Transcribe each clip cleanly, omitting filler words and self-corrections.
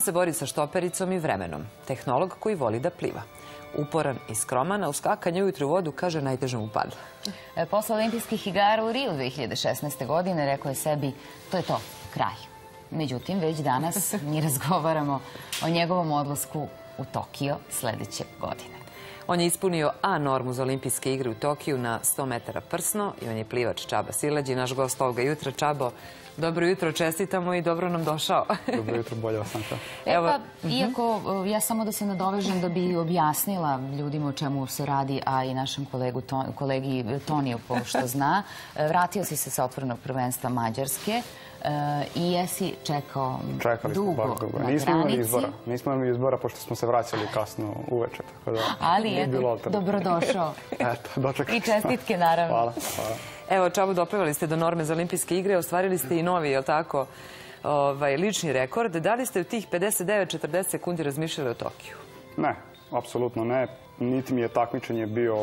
se bori sa štopericom i vremenom. Tehnolog koji voli da pliva. Uporan i skroman, a u skakanju ujutru u vodu, kaže, najteže mu pada. Posle olimpijskih igara u Riju 2016. godine rekao je sebi, to je to, kraj. Međutim, već danas mi razgovaramo o njegovom odlasku u Tokio sledeće godine. On je ispunio A normu za olimpijske igre u Tokiju na 100 metara prsno i on je plivač Čaba Silađi, naš gost ovoga jutra. Čabo, dobro jutro, čestitamo i dobro nam došao. Dobro jutro, bolje vas sam. Iako ja samo da se nadovežem da bi objasnila ljudima o čemu se radi, a i našem kolegi Toniju, pošto zna, vratio si se sa otvorenog prvenstva Mađarske i jesi čekao dugo na granici. Nismo imali izbora, pošto smo se vraćali kasno uveče. Ali je dobrodošao. I čestitke, naravno. Hvala. Evo, Čabo, doplivali ste do norme za olimpijske igre, ostvarili ste i novi, je li tako, lični rekord. Da li ste u tih 59-40 sekundi razmišljali o Tokiju? Ne, apsolutno ne. Niti mi je takmičenje bio,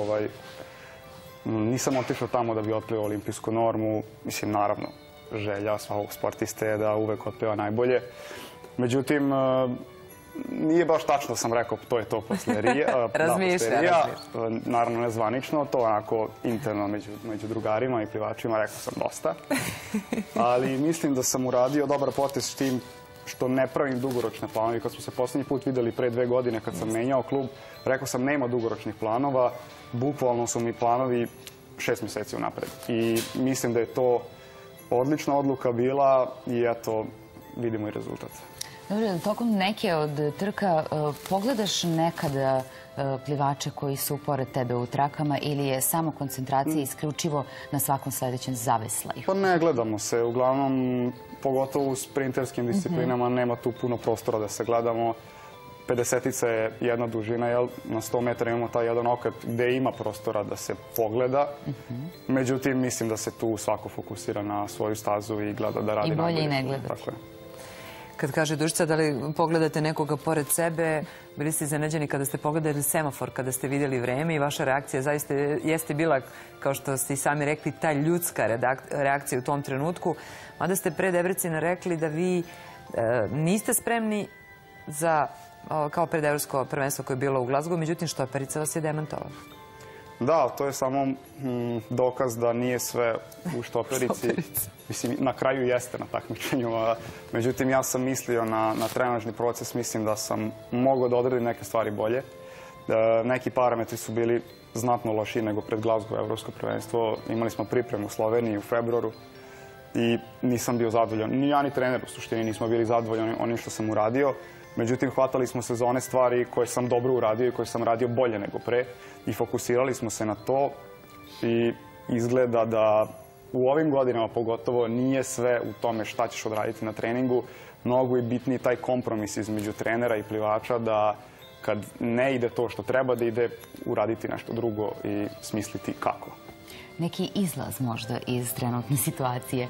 nisam otišao tamo da bi otplivao olimpijsku normu. Mislim, naravno, želja svakog sportiste je da uvek otpliva najbolje. Međutim, nije baš tačno da sam rekao to je to posle Rija. Razmišlja. Naravno nezvanično, to onako interno među drugarima i plivačima rekao sam dosta. Ali mislim da sam uradio dobar potez s tim što ne pravim dugoročne planove. Kad smo se poslednji put videli pre 2 godine kad sam menjao klub, rekao sam nema dugoročnih planova, bukvalno su mi planovi 6 meseci unapred. I mislim da je to odlična odluka bila i eto, vidimo i rezultat. Dobro, tokom neke od trka pogledaš nekada plivače koji su pored tebe u trakama ili je samo koncentracija isključivo na svakom sledećem zaveslaju? Pa ne gledamo se. Uglavnom, pogotovo u sprinterskim disciplinama, nema tu puno prostora da se gledamo. 50-ica je jedna dužina, na 100 metara imamo taj jedan okret gde ima prostora da se pogleda. Međutim, mislim da se tu svako fokusira na svoju stazu i gleda da radi najbolje. I bolje i ne gledati. Kad kaže Dušica, da li pogledate nekoga pored sebe, bili ste iznenađeni kada ste pogledali semafor, kada ste vidjeli vreme i vaša reakcija zaista jeste bila, kao što ste i sami rekli, ta ljudska reakcija u tom trenutku. Mada ste pre Debrecina rekli da vi niste spremni za, kao pred evropsko prvenstvo koje je bilo u Glazgovu, međutim štoperica vas je demantovala. Da, to je samo dokaz da nije sve u štoperici. Mislim, na kraju jeste na takmičenju. Međutim, ja sam mislio na trenažni proces. Mislim da sam mogao da odredim neke stvari bolje. Neki parametri su bili znatno lošiji nego pred Glazgovo evropsko prvenstvo. Imali smo pripremu u Sloveniji u februaru i nisam bio zadovoljan. Ni ja ni trener u suštini nismo bili zadovoljni onim što sam uradio. Međutim, hvatali smo se za one stvari koje sam dobro uradio i koje sam radio bolje nego pre i fokusirali smo se na to i izgleda da u ovim godinama pogotovo nije sve u tome šta ćeš odraditi na treningu. Mnogo je bitniji taj kompromis između trenera i plivača da kad ne ide to što treba da ide, uraditi nešto drugo i smisliti kako. Neki izlaz možda iz trenutne situacije.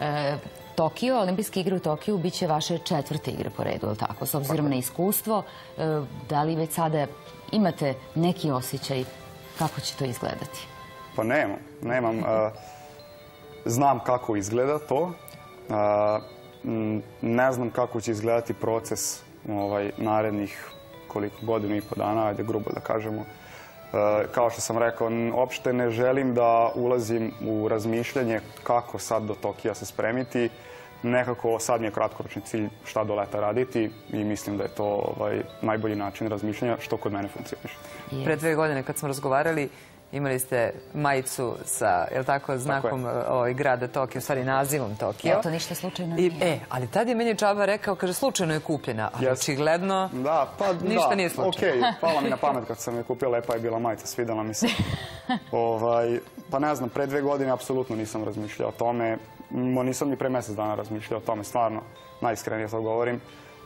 Tokio, olimpijske igre u Tokiju, bit će vaše 4. igre po redu, ili tako? S obzirom na iskustvo, da li već sada imate neki osjećaj kako će to izgledati? Pa nemam. Znam kako izgleda to. Ne znam kako će izgledati proces narednih godinu i po dana, ajde grubo da kažemo. Kao što sam rekao, uopšte ne želim da ulazim u razmišljanje kako sad do Tokija se spremiti. Nekako sad mi je kratkoročni cilj šta do leta raditi i mislim da je to najbolji način razmišljanja što kod mene funkcioniše. Pre 2 godine kad smo razgovarali, imali ste majicu sa, je li tako, znakom grada Tokio, u stvari nazivom Tokio. To ništa slučajno nije. Ali tad je meni Čaba rekao, kaže, slučajno je kupljena, ali očigledno ništa nije slučajno. Okej, pala mi na pamet kad sam je kupio, lepa je bila majica, svidela mi se. Pa ne znam, pre 2 godine apsolutno nisam razmišljao o tome. Nisam ni pre mesec dana razmišljao o tome, stvarno, najiskrenije to govorim.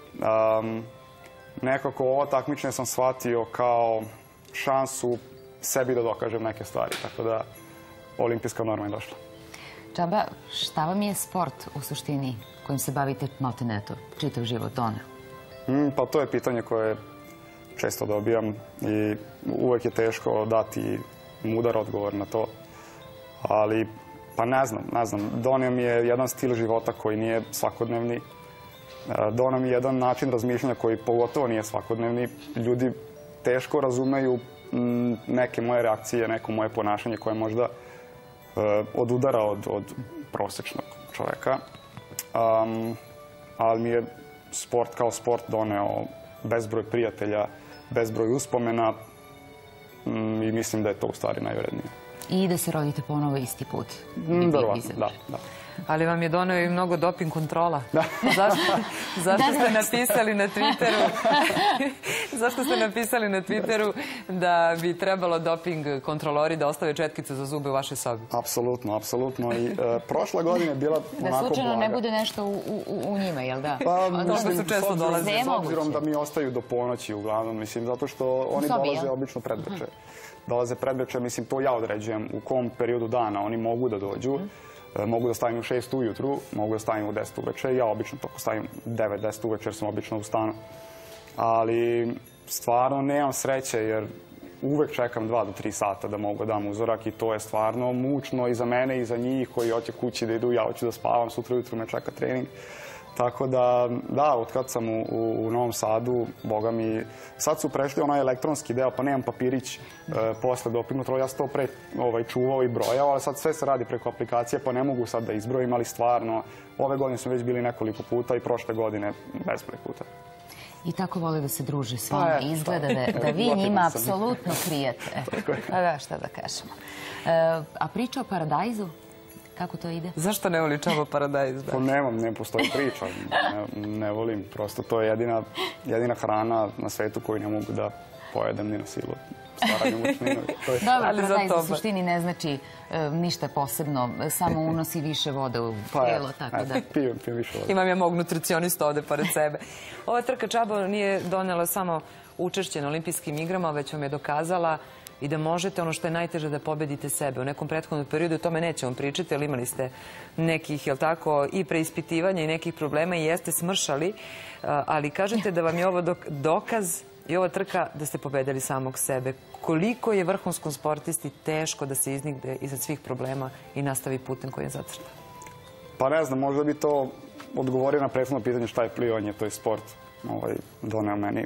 Nekako ovo takmičenje sam shvatio kao šansu sebi da dokažem neke stvari, tako da olimpijska norma je došla. Čaba, šta vam je sport u suštini kojim se bavite malteneto, čitav život doneo? Pa to je pitanje koje često dobijam i uvek je teško dati mudar odgovor na to, ali pa ne znam, doneo mi je jedan stil života koji nije svakodnevni donao mi jedan način razmišljanja koji pogotovo nije svakodnevni. Ljudi teško razumeju neke moje reakcije, neko moje ponašanje koje možda odudara od prosečnog čoveka. Ali mi je sport kao sport doneo bezbroj prijatelja, bezbroj uspomena i mislim da je to u stvari najvrednije. I da se rodite ponovo isti put. Verovatno, da. Ali vam je doneo i mnogo doping kontrola. Zašto ste napisali na Twitteru zašto ste napisali na Twitteru da bi trebalo doping kontrolori da ostave četkicu za zube u vašoj sobi? Apsolutno, apsolutno. I prošla godina je bila onako blaga. Da slučajno ne bude nešto u njima, jel da? Pa, mislim, su često dolaze. S obzirom da mi ostaju do ponoći uglavnom, mislim, zato što oni dolaze obično predveče. Dolaze predveče, mislim, to ja određujem u kom periodu dana oni mogu da dođu. Mogu da stavim u 6 ujutru, mogu da stavim u 10 uveče. Ja obično to stavim 9-10 uveče jer sam obično u stanu. Ali stvarno nemam sreće jer uvek čekam 2 do 3 sata da mogu da dam uzorak i to je stvarno mučno i za mene i za njih koji hoće kući da idu. Ja hoću da spavam, sutra ujutru me čeka trening. Tako da, od kad sam u Novom Sadu, boga mi, sad su prešli onaj elektronski deo, pa nemam papirić posle doping kontrole. Ja sam to pre čuvao i brojao, ali sad sve se radi preko aplikacije, pa ne mogu sad da izbrojim, ali stvarno, ove godine smo već bili nekoliko puta i prošle godine bezbroj puta. I tako vole da se druže s vama. Izgleda da vi njima apsolutno krijete. Pa da, šta da kažemo. A priča o paradajzu? Kako to ide? Zašto ne voli Čaba paradajz? Pa nemam, ne postoji priča. Ne volim. Prosto to je jedina hrana na svetu koju ne mogu da pojedem ni na silu. Staranju mučninu. Dobro, paradajz u suštini ne znači ništa posebno. Samo unosi više vode u tijelo. Pijem više vode. Imam ja mog nutricionistu ovde pored sebe. Ova trka Čaba nije donela samo učešće na olimpijskim igrama, već vam je dokazala i da možete, ono što je najteže, da pobedite sebe. U nekom prethodnom periodu o tome nećemo pričati, ali imali ste nekih, jel tako, i preispitivanja i nekih problema i jeste smršali, ali kažete da vam je ovo dokaz i ova trka da ste pobedili samog sebe. Koliko je vrhunskom sportisti teško da se iznigde iznad svih problema i nastavi putem koji je zacrtan? Pa ne znam, možda bi to odgovorio na prethodno pitanje šta je plivanje, to je sport doneo meni.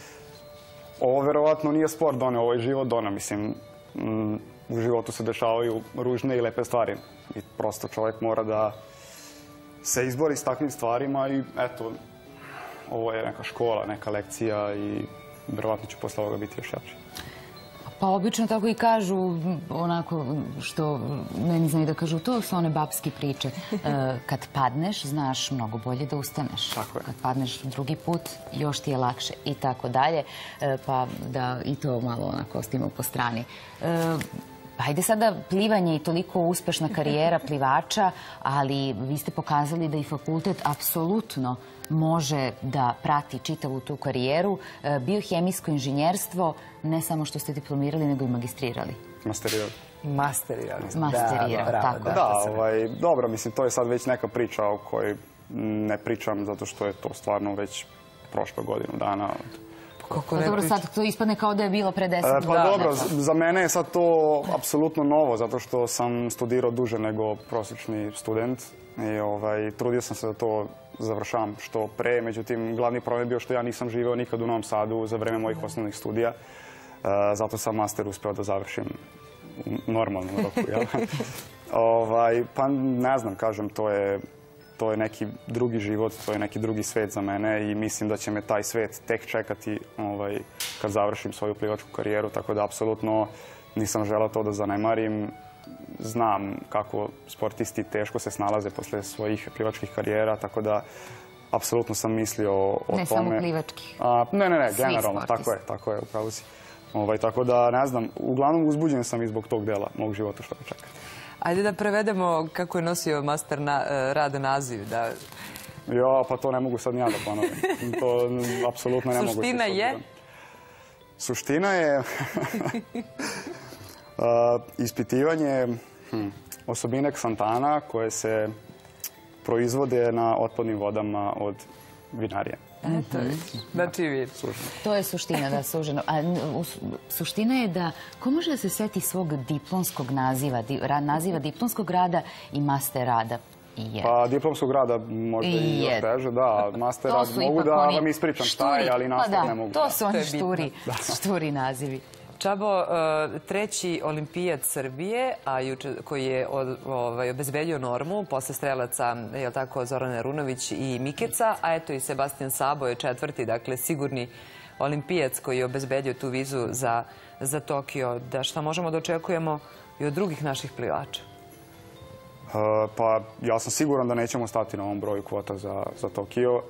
Ovo verovatno nije sport doneo, ovo je život doneo. Mislim, u životu se dešavaju ružne i lepe stvari. I prosto čovjek mora da se izbori s takvim stvarima i eto, ovo je neka škola, neka lekcija i verovatno ću posle ovoga biti još jači. Pa obično tako i kažu, onako što meni znaju da kažu, to su one babske priče. Kad padneš, znaš mnogo bolje da ustaneš. Kad padneš drugi put, još ti je lakše i tako dalje. Pa da i to malo onako ostavimo po strani. Hajde sada, plivanje i toliko uspešna karijera plivača, ali vi ste pokazali da i fakultet apsolutno može da prati čitavu tu karijeru. Biohemijsko inženjerstvo, ne samo što ste diplomirali, nego i magistrirali. Masterirali. Masterirali. Tako. Da, dobro, mislim, to je sad već neka priča o kojoj ne pričam, zato što je to stvarno već prošlo godinu dana. Dobro, sad to ispadne kao da je bilo pre 10 godina. Pa dobro, za mene je sad to apsolutno novo, zato što sam studirao duže nego prosječni student i trudio sam se da to završavam što pre. Međutim, glavni problem je bio što ja nisam živeo nikad u Novom Sadu za vreme mojih osnovnih studija. Zato sam master uspeo da završim u normalnom roku. Pa ne znam, kažem, to je neki drugi život, to je neki drugi svet za mene i mislim da će me taj svet tek čekati kad završim svoju plivačku karijeru, tako da apsolutno nisam želeo to da zanemarim. Znam kako sportisti teško se snalaze posle svojih plivačkih karijera, tako da apsolutno sam mislio o tome. Ne samo plivačkih. Ne, generalno, tako je, upravo si. Tako da, ne znam, uglavnom uzbuđen sam i zbog tog dela mog života što me čeka. Ajde da prevedemo kako je nosio master rad naziv. Ja, pa to ne mogu sad ja da ponovim. To apsolutno ne mogu. Suština je? Suština je ispitivanje osobine ksantana koje se proizvode na otpadnim vodama od vinarije. Znači vidi. To je suština, da, suženo. Suština je da, ko može da se seti svog diplomskog naziva diplomskog rada i master rada? Pa diplomskog rada možda i još teže, da. Master rad mogu da vam ispričam šta je, ali nastav ne mogu. To su oni šturi nazivi. Čabo, treći olimpijac Srbije, koji je obezbedio normu posle strelaca Zorane Runović i Mikeca, a eto i Sebastian Sabo je četvrti, dakle sigurni olimpijac koji je obezbedio tu vizu za Tokio. Šta možemo da očekujemo i od drugih naših plivača? Pa ja sam siguran da nećemo stati na ovom broju kvota za Tokio.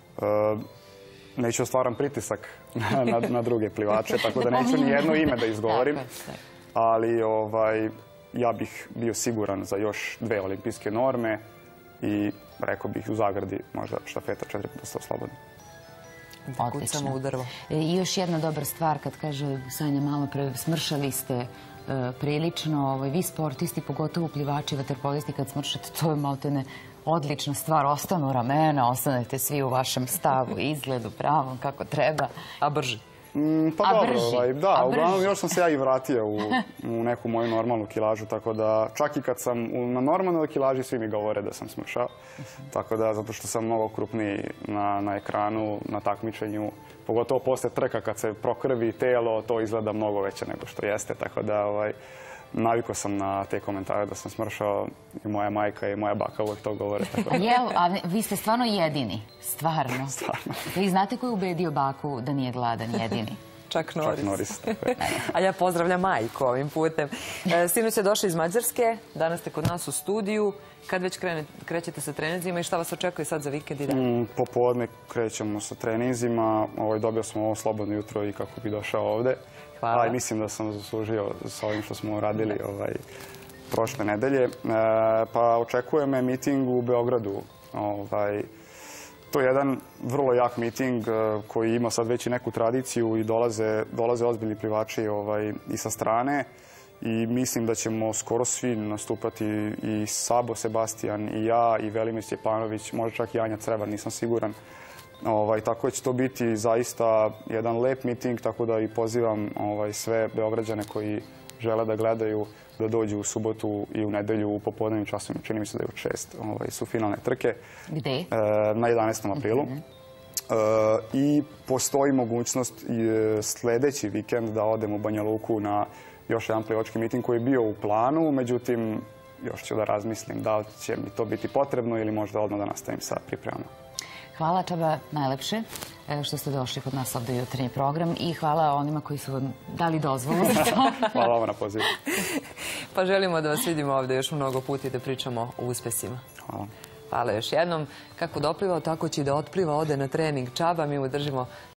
Neću stvaram pritisak na druge plivače, tako da neću ni jedno ime da izgovorim. Ali ja bih bio siguran za još 2 olimpijske norme i rekao bih u zagradi možda štafeta 4 puta 100 slobodno. Odlično. I još jedna dobra stvar, kad kaže Sanja malo pre, smršali ste prilično. Vi sportisti, pogotovo plivači, vaterpolisti, kad smršate, to je maltene odlična stvar. Ostanu ramena, ostanete svi u vašem stavu, izgledu, pravom, kako treba. A brži? Pa dobro, da. Uglavnom još sam se ja i vratio u neku moju normalnu kilažu, tako da čak i kad sam na normalnoj kilaži svi mi govore da sam smršao. Tako da, zato što sam mnogo krupniji na ekranu, na takmičenju, pogotovo posle trka kad se prokrvi telo, to izgleda mnogo veće nego što jeste, tako da navikao sam na te komentare da sam smršao i moja majka i moja baka uvek to govore. Jel, a vi ste stvarno jedini, stvarno. Vi znate ko je ubedio baku da nije gladan, jedini? Čak Norris. A ja pozdravljam majku ovim putem. Sinoć ste došli iz Mađarske, danas ste kod nas u studiju. Kad već krećete sa treninzima i šta vas očekuje sad za vikend i dan? Popodne krećemo sa treninzima. Dobio sam ovo slobodno jutro i kako bi došao ovde. Hvala. Mislim da sam zaslužio sa ovim što smo radili prošle nedelje. Pa očekuje me miting u Beogradu. To je jedan vrlo jak miting koji ima sad već i neku tradiciju i dolaze ozbiljni plivači i sa strane. I mislim da ćemo skoro svi nastupati, i Sabo, Sebastian, i ja, i Velimir Stjepanović, možda čak i Anja Crevar, nisam siguran. Tako da će to biti zaista jedan lep miting, tako da i pozivam sve Beograđane koji žele da gledaju da dođu u subotu i u nedelju u popodnevnim časovima, čini mi se da je u 6, su finalne trke. Gde? Na 11. aprilu. I postoji mogućnost sljedeći vikend da odem u Banja Luku na još jedan plivački miting koji je bio u planu, međutim još ću da razmislim da li će mi to biti potrebno ili možda odmah da nastavim sa pripremama. Hvala, Čaba, najlepše što ste došli kod nas ovdje u jutarnji program i hvala onima koji su vam dali dozvolu za to. Hvala vam na pozivu. Pa želimo da vas vidimo ovdje još mnogo puta i da pričamo o uspesima. Hvala. Hvala još jednom. Kako doplivao, tako će i da otpliva, ode na trening Čaba. Mi mu držimo